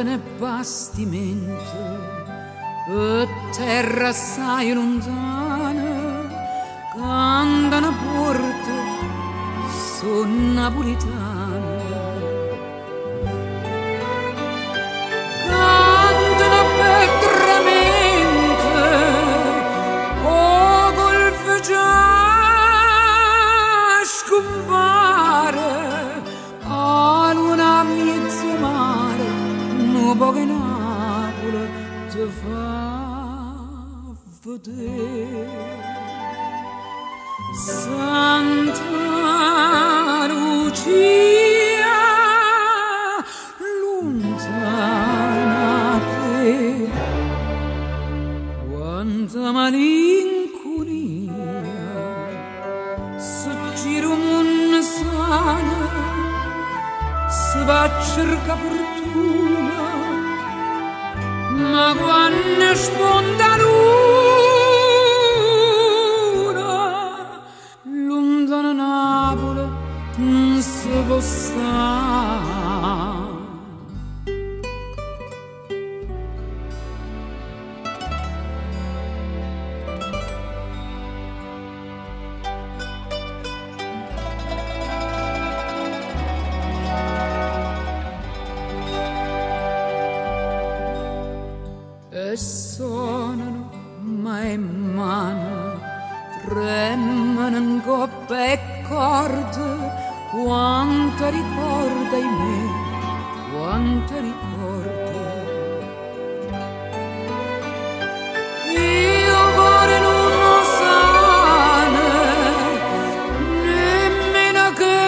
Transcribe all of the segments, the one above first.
né bastimento, e terra assai lontana, canta una porta, son napolitana. Canta una petramente, o golfo già scompare, a luna mezzo mare, un po' che Napoli ti fa vedere. Santa Lucia, lontana te, quanta malinconia, se gira un mondo sana, se va a cercare fortuna, ma quando sponda lontana Napoli non si può stare. E suonano mai mano, tremano in coppe e corde, quanta ricorda in me, quanta ricorda. Io cuore non lo sane, nemmeno che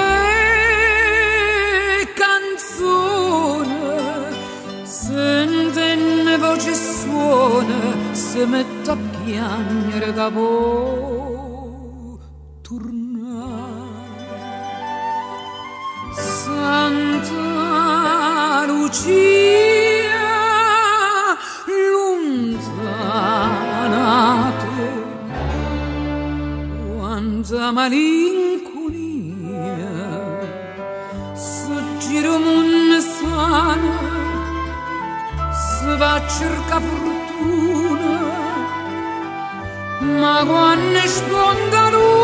canzone, sentenne voce suona, se mette a piangere capo. Santa Lucia, lontana te, quanta malinconia, se gira un mondo sana, se va a cercare fortuna, ma quando sponda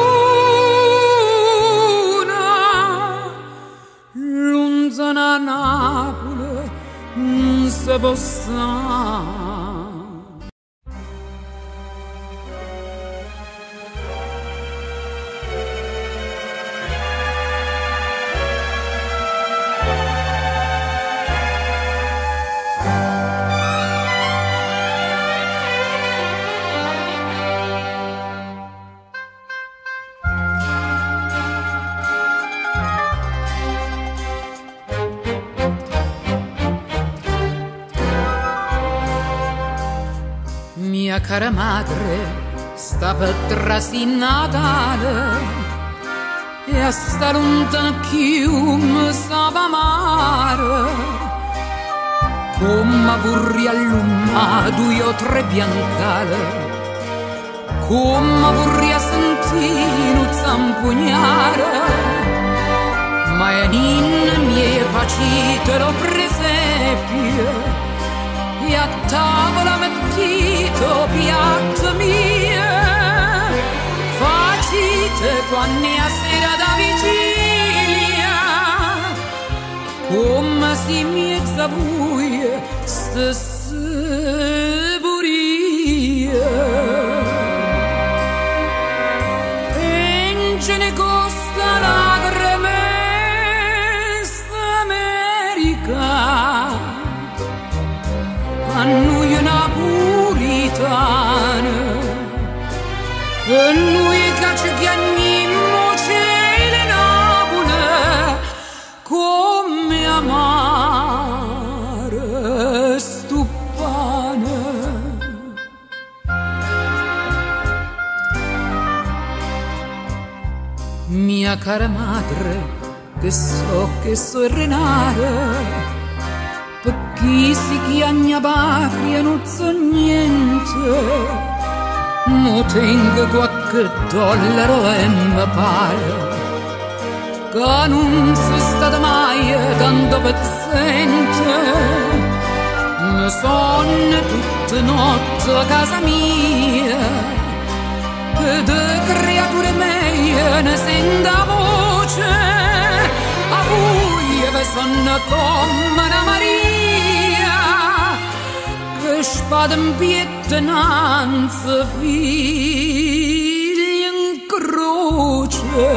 lontana Napoli non si può stare. Mia cara madre sta per trasì Natale e a sta lontana chiume stava mare, come vorrei allumare due o tre biancale, come vorrei sentire un zampugnare, ma è ninna mia facitelo presepio e a tavola mettito piatto mie, facite quando a sera da vigilia, come si miezza buia stesse burie. E non ce ne costa lacrime st'America, a noi napolitane, e noi che ci chiamiamo cielo Napoli, come amare stu pane. Mia cara madre, che so renare, chi si chiagna patria non so niente, mo tengo qualche dollaro e mi pare che non sei stata mai tanto pezzente, me sonne tutte notte a casa mia, che de creature mie ne senta voce, a voi ve sonne come una Maria, che spada in pietanza figli in croce.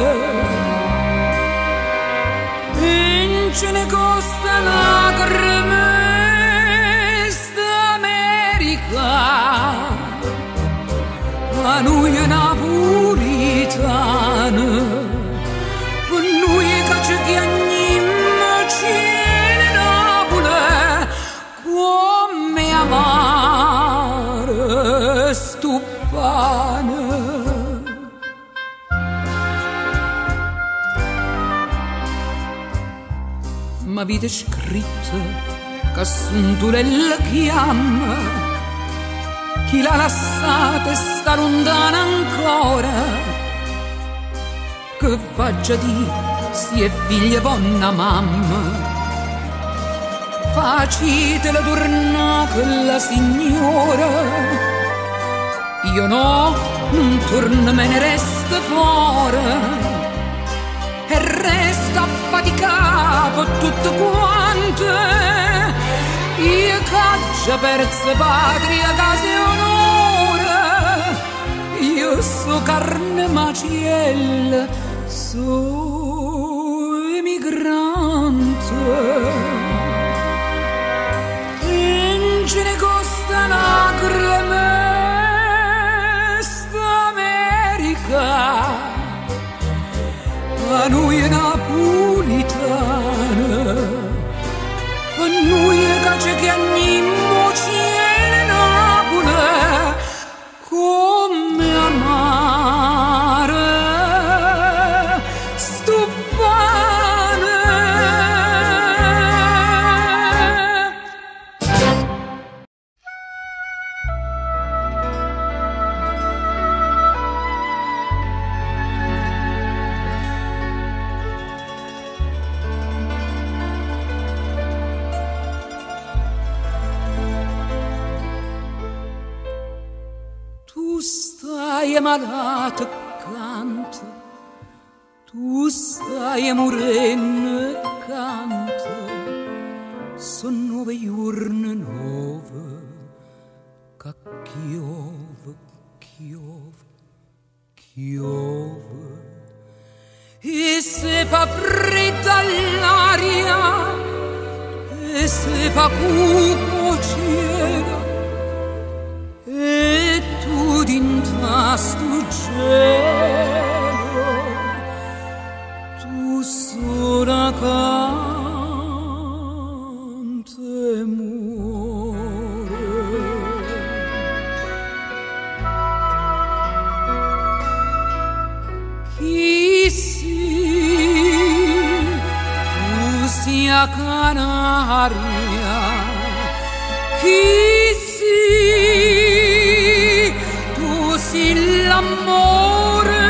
In ce ne costa lacrime st'America, a noi napolitane, per noi che ci chiamiamo cielo Napoli, come amare stu pane. Ma vide scritto che son tu la chiama, chi l'ha lasciata e sta lontana ancora, che faccia di si è figlia buona mamma, facitela tornare con la signora. Io no, non torno, me ne resto fuori e resta affaticato tutto quanto. Io caccia persa patria, casa e onore, io so carne maciella, so emigrante. In ce ne costa lacrime st'America, a noi napolitane, a noi che ci chiamiamo cielo Napoli, come amare stu pane. Stai malato canta, tu stai morendo canta, son 9 giorni 9, che chiove, chiove, chiove, e se fa fredda l'aria, e se fa cupo cielo, e tu dintra stu cielo, tu sola canta e muore. Chi si, tu sia Canaria, chi l'amore,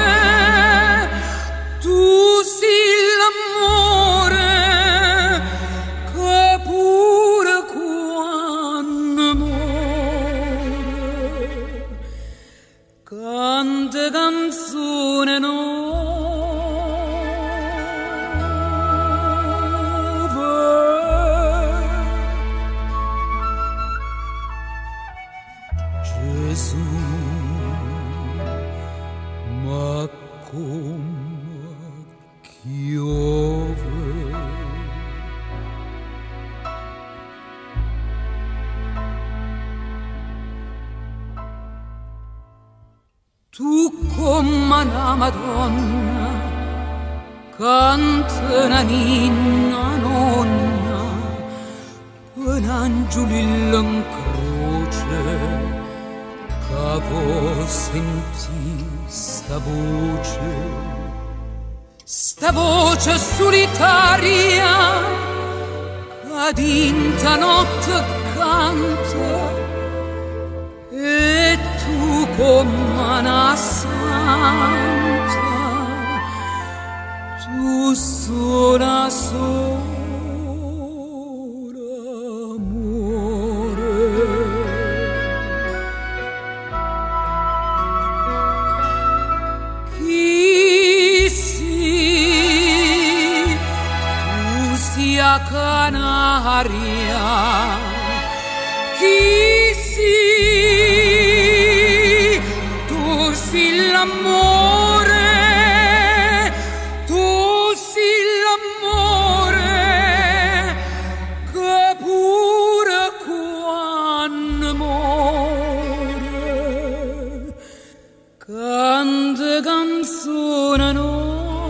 tu sei l'amore, che pure quando muore canta canzone nuova. Gesù, ma come chiove, tu come una Madonna canta una ninna nonna, un angiolillo in croce, che vuoi sentire sta voce solitaria, che dinta notte canta, e tu come una santa, tu sola, sola amore. l'amore, canta canzone nuova.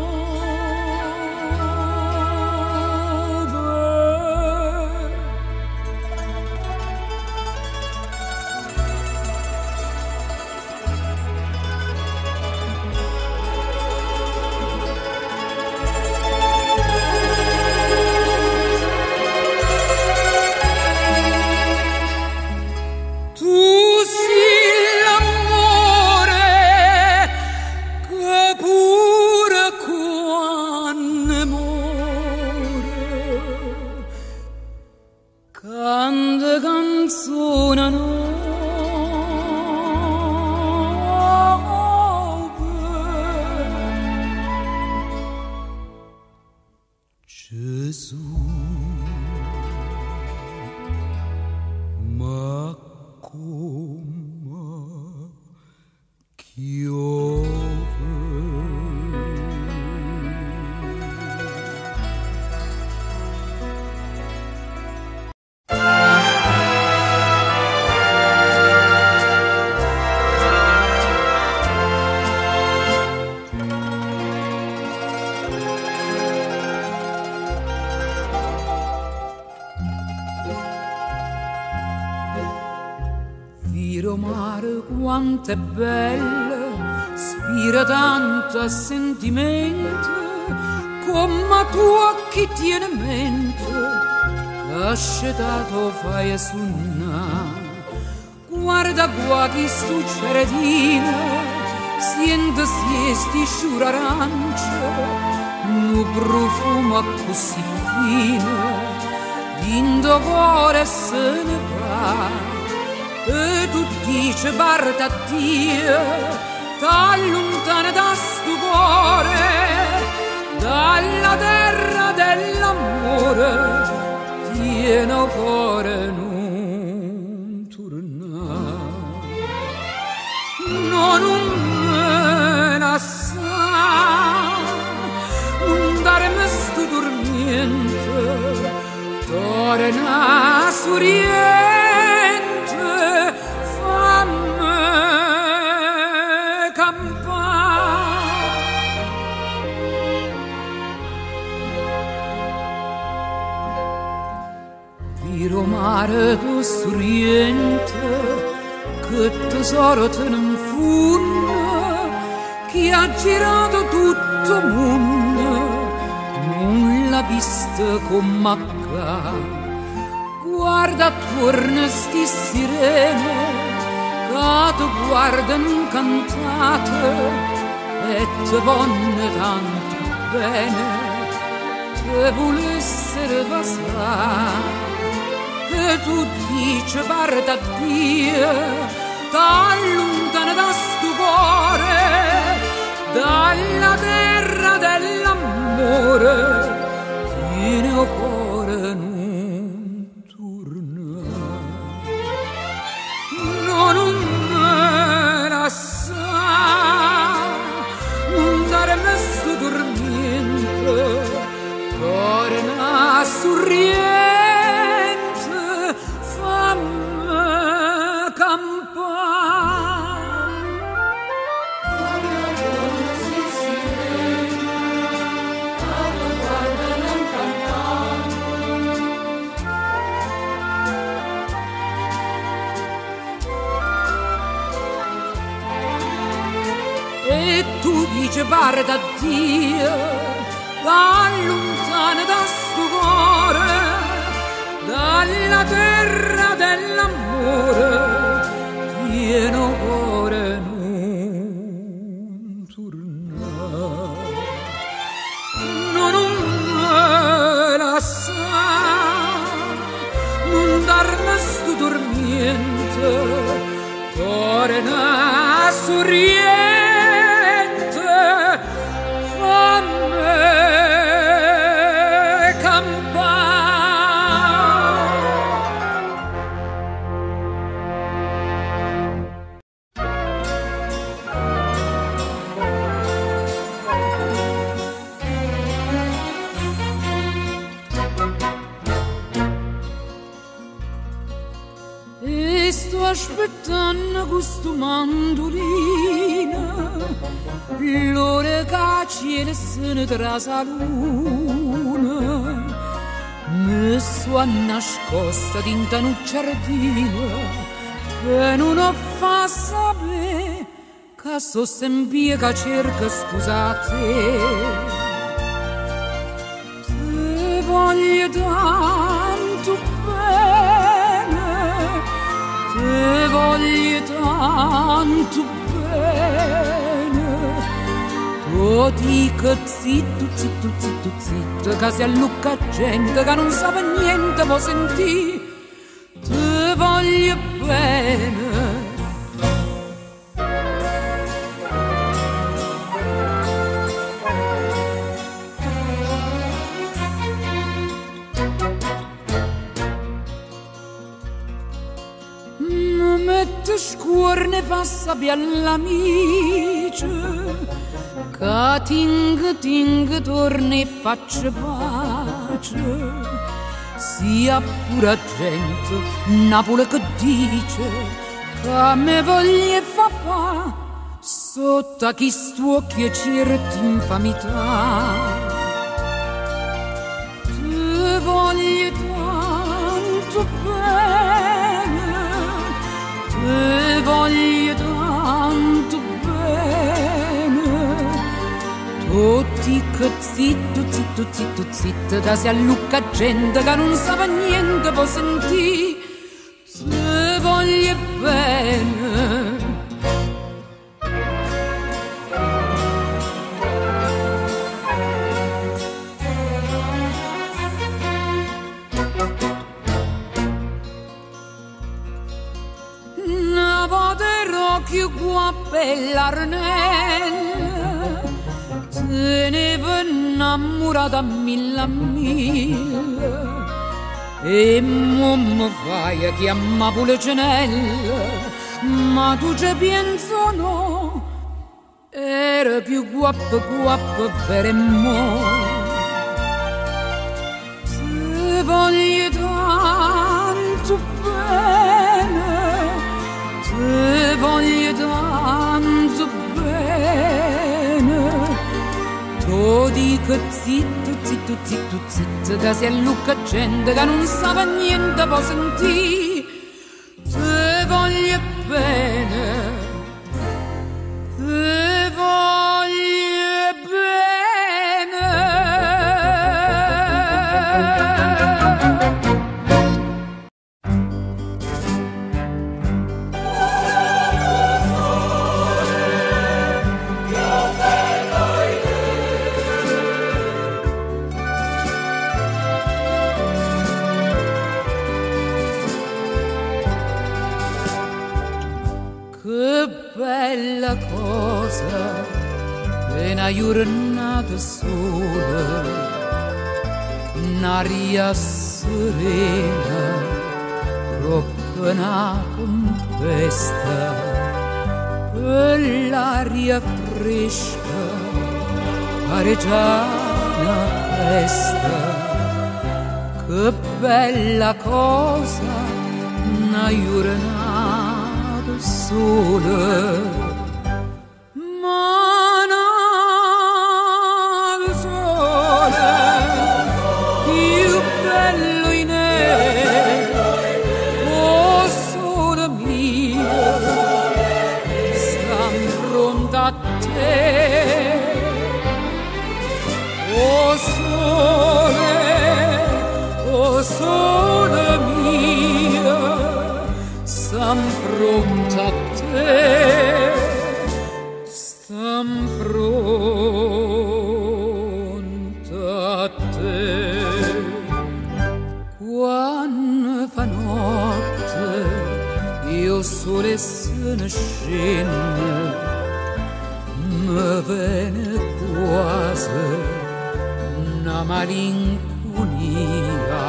Mare quanto è bella, spira tanto a sentimento, come tu a chi tiene mente, cascetato fai a suonare. Guarda qua chi stu ceretina, siente siesti sciura arancia, nu profumo così fine, dindo cuore se ne va. E tu dici guarda a Dio, t'allontana da sto cuore, dalla terra dell'amore, tiene cuore non tornare. Non me lasciare, non darmi sto dormiente, torna sorriente. Mare tu sorriente, che tesoro te ne funna, chi ha girato tutto il mondo, non l'ha vista come qua. Guarda attorno sti sirene, che ti guardano cantate e ti vanno tanto bene, te volessero passare. E tu dici guarda a Dio, t'allontana da sto cuore, dalla terra dell'amore, tiene o cuore non tornare. Non me lasciare, non darmi sto dormiente, torna a sorridere. E tu dici guarda a Dio, t'allontana da sto cuore, dalla terra dell'amore, pieno cuore non tornare. Non me lasciare, non darmi sto dormiente, torna a sorridere. e sto aspettando questo mandolino, l'ora che cielo se ne trasa luna, mi sono nascosta dinta un giardino, che non ho fa sapere che so sempre che cerca scusate. Te voglio tanto bene, te voglio tanto bene. Tu dico zitto, zitto, zitto, zitto, che si allucca gente che non sa niente, può sentire. Te voglio bene. Mette scuorne passa l'amici, che ting torna e faccia pace. Sia pura gente, Napoli che dice, che me voglia fa sotto a chi stuocchia certi infamità. Te voglio tanto bene, te voglio tanto bene. Tutti che zitto, zitto, zitto, zitto, che si allucca gente che non sa niente, può sentire. Te voglio bene. Più guapella arnella, se ne va innamorata a mille, e mamma fai chiamma pure Cenella, ma tu ci penso no, era più guappa per e mo. Se voglio tanto bene, te voglio tanto bene. Tu dico zitto, zitto, zitto, zitto, che si allucca gente che non sa niente, può sentire. Te voglio bene, te voglio bene. Bella cosa, una giornata sola, un'aria serena, troppo una tempesta, quell'aria fresca, pare già una festa. Che bella cosa, una giornata sola. O sole mia, stam pronta a te, stam pronta a te. Quando fa notte, io sole se ne scende, mi viene quasi una malinconia.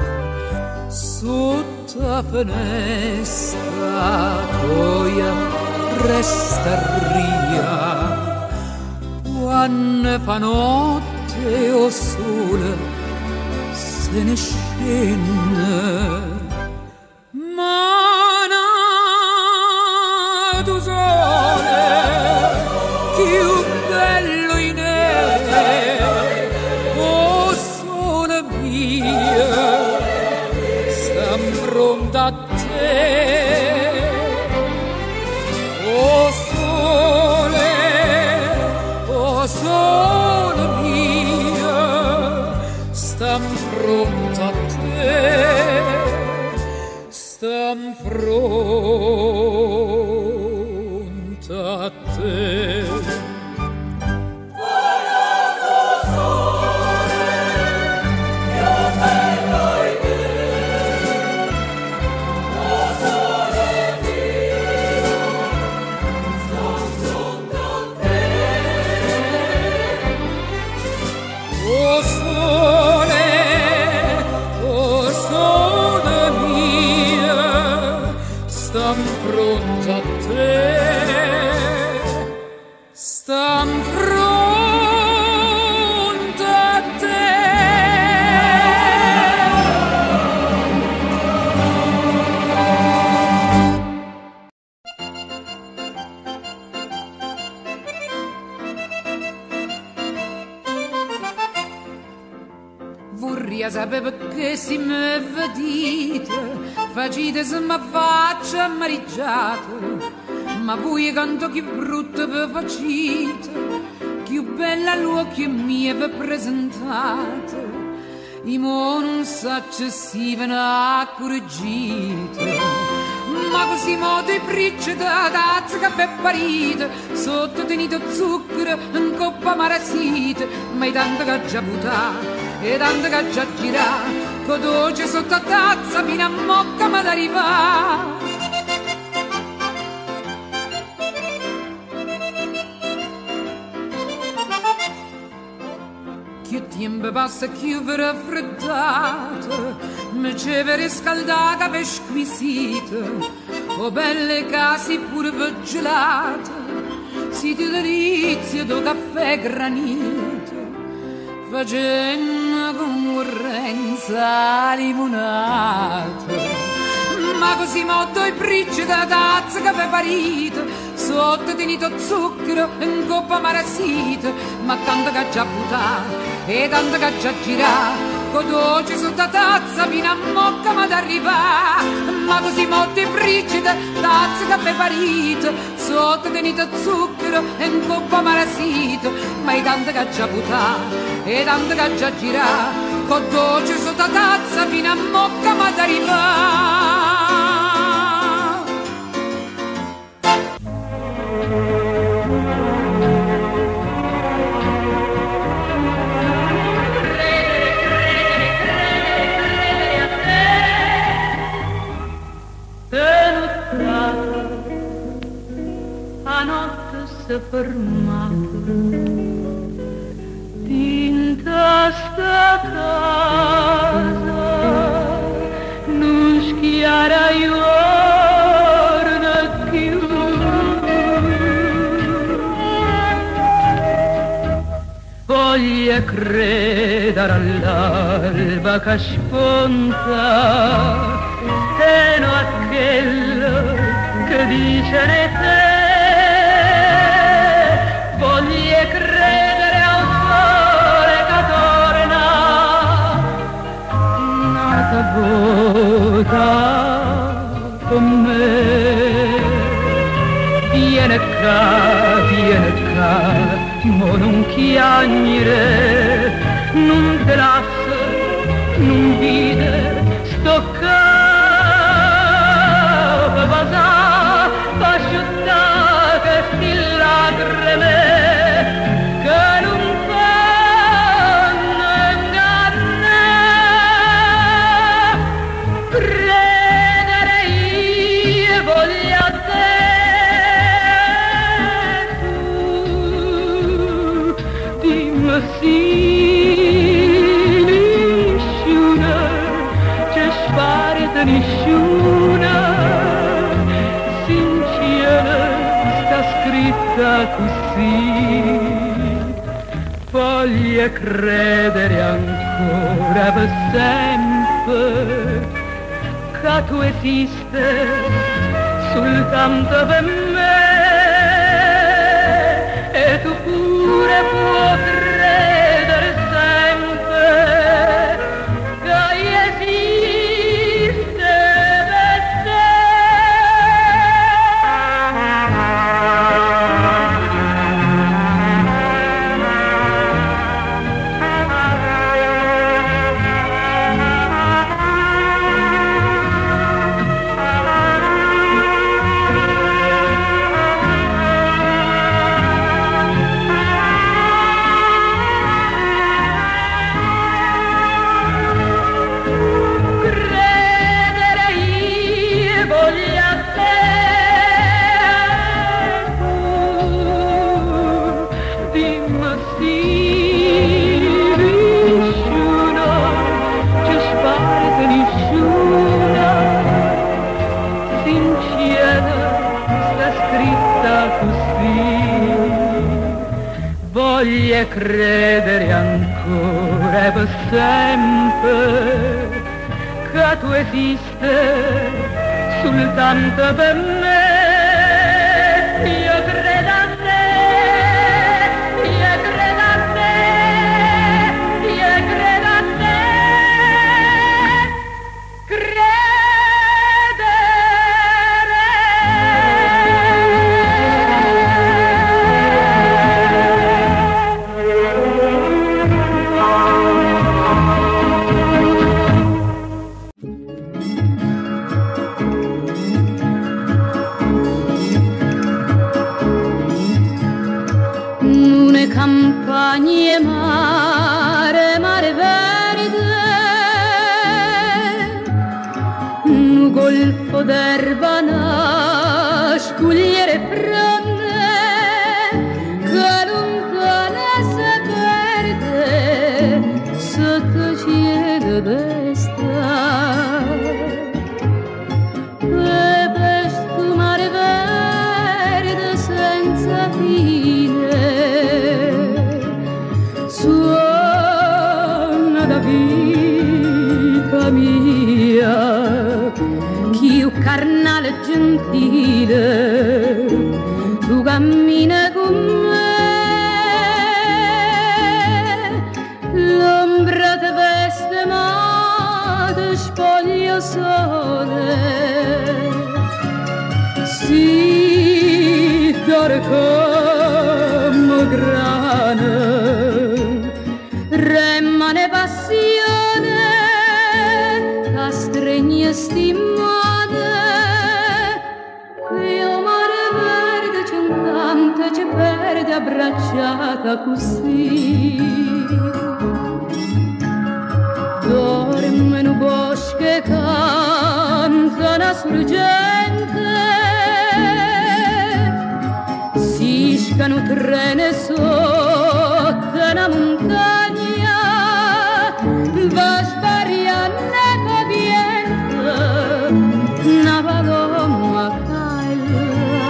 Sotto la finestra poi resta ria. Quando fa notte o sole se ne scende, ma sta in fronte a te, sta in fronte a te. Vorrei sapere perché si mi vedete, facite se mi faccio amareggiate, ma voi canto più brutto vi facite, più bella l'occhio mio vi presentate, i mo non sa se si ve ne accorgite, ma così modo i bricci da tazza che è parita, sotto tenito zucchero in coppa marasite, ma è tanto che già buttato e tanto che già gira, con dolce sotto a tazza fino a mocca ma d'arrivare. Più tempo passa più vi raffreddate, mi c'è per riscaldata per squisite, o belle case pure per gelate, siete delizia do caffè granito, facendo concorrenza limonata. Ma così molto i bricci da tazza che aveva parito, sotto tenito zucchero in coppa marasita, ma tanto che già buttato e tanto che già girato, con dolce sotto la tazza fino a mocca ma d'arrivare. Ma così molto i bricci da tazza che aveva parito, sotto tenito zucchero in coppa marasita, ma è tanto che già buttato e tanto che già girato, con dolce sotto la tazza fino a mocca ma d'arrivare. A notte si fermata in sta casa, non schiara giorno più. Voglio credere all'alba che spunta e non a quello che dice ne te. Voglio credere al sole che torna, nata vota con me. Viene qua, mo non chiagnere, non te lascio, non vide, sto qua, fa asciuttare questi lacrime che non fanno ingannare. Credere io voglio a te, tu dimmi sì, nessuno, c'è sparita nessuna, sincera sta scritta così. Voglio credere ancora per sempre che tu esiste soltanto per me, e tu pure puoi credere sempre che esiste per te. voglio credere ancora per sempre che tu esiste soltanto per me. Io credo a te, io credo a te, io credo a te. Campagne mare, mare verde, un golfo d'erba una scugliere prende, che lontana si perde sotto cielo d'estate. E questo mare verde senza fine suona da vita mia, chi carnale gentile, tu cammina con me, l'ombra te veste ma te spoglia sole, si dore come grana, remane passione, la stregna stimone, che o mare verde c'è un canto e ci perde abbracciata così. Dorme in un bosco e canta una sorgente, si scano trene sotto una montagna, va sbariando capiente una paloma caila.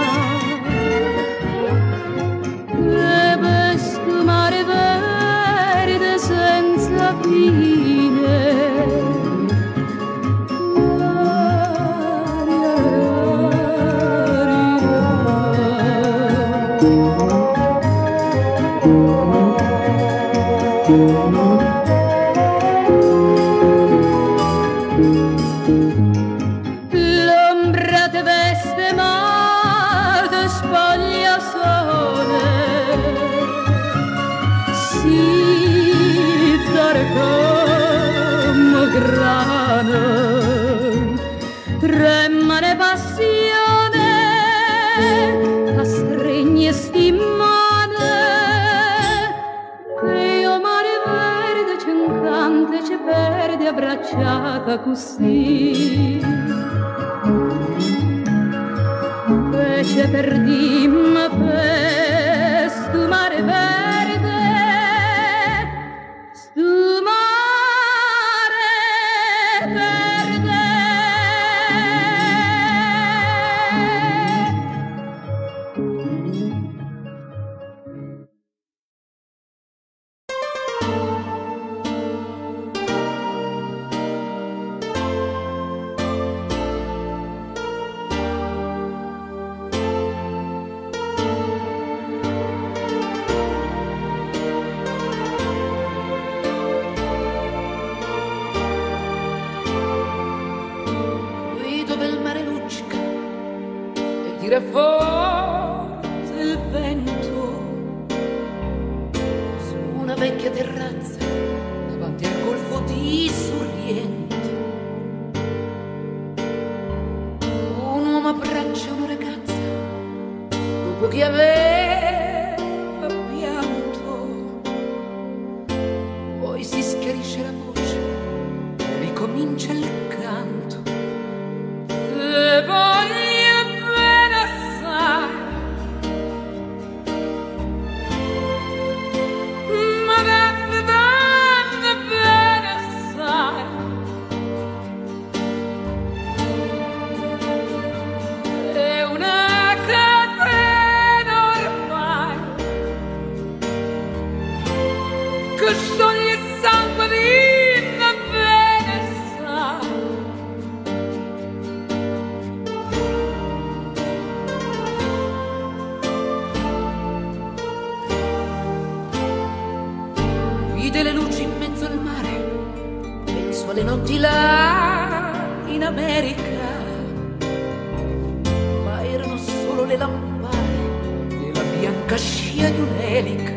E questo mare verde senza fine, l'ombra te veste ma te spoglia sole, si dare come grana, tremane passione, la stregna stimone, che io mare verde c'è un canto e ci perde abbracciata così. E ci perdimmo per sto mare verde, sto mare verde. Tira forte il vento su una vecchia terrazza davanti al golfo di Sorrento. Un uomo abbraccia una ragazza dopo che aveva pianto, poi si schiarisce la voce e ricomincia il canto. Se voglio una catena notti là in America, ma erano solo le lampade e la bianca scia di un'elica.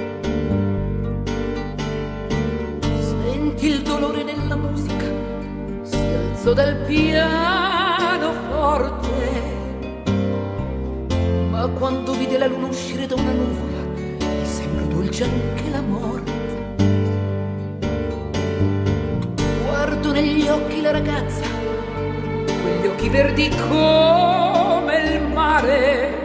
Senti il dolore della musica, si alzò dal pianoforte, ma quando vide la luna uscire da una nuvola, gli sembrò dolce anche la morte. Guardo negli occhi la ragazza, quegli occhi verdi come il mare.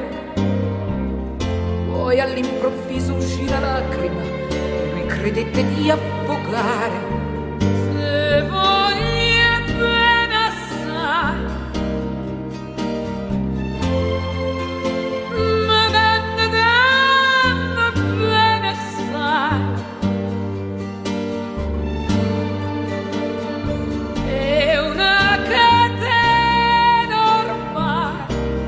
Poi all'improvviso uscì la lacrima e lui credette di affogare. Se voglia bene assai, ma tanto bene assai, è una catena ormai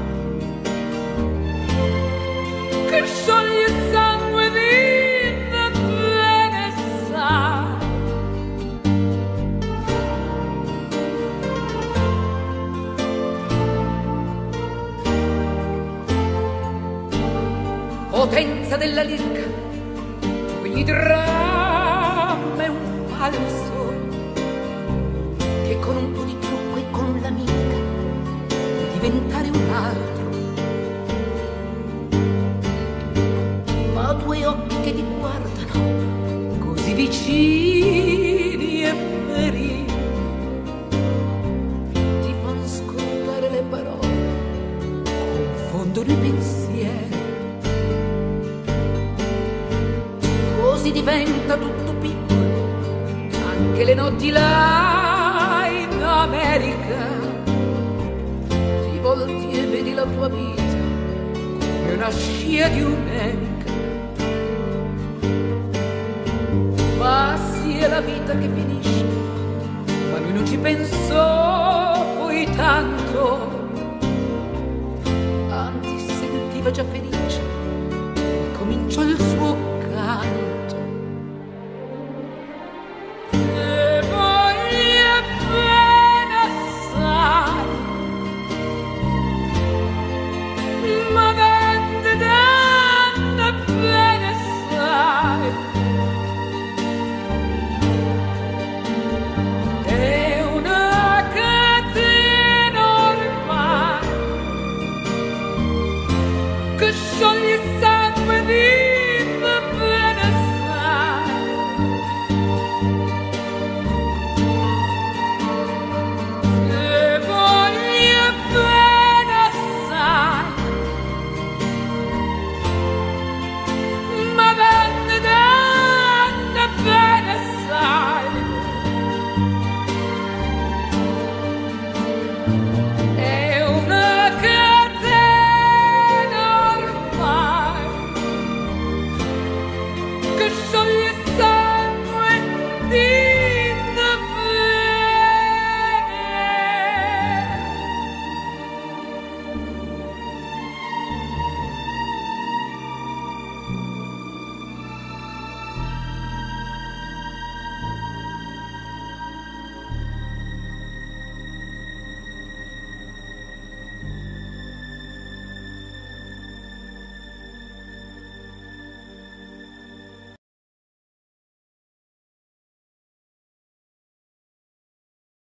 che scioglie il sangue di bene sai. Potenza della lirica, ogni dramma è un falso che con un po' di trucco e con la mimica può diventare un altro. Ma due occhi che ti guardano così vicini e veri ti fanno scordare le parole, confondono i pensieri. Così diventa tutto piccolo, anche le notti là in America. Ti volti e vedi la tua vita come una scia di un'elica. Ma sì, è la vita che finisce, ma lui non ci pensò poi tanto, anzi si sentiva già felice e cominciò il suo canto. Se voglia bene assai, ma tanto bene assai, è una catena ormai che scioglie il sangue di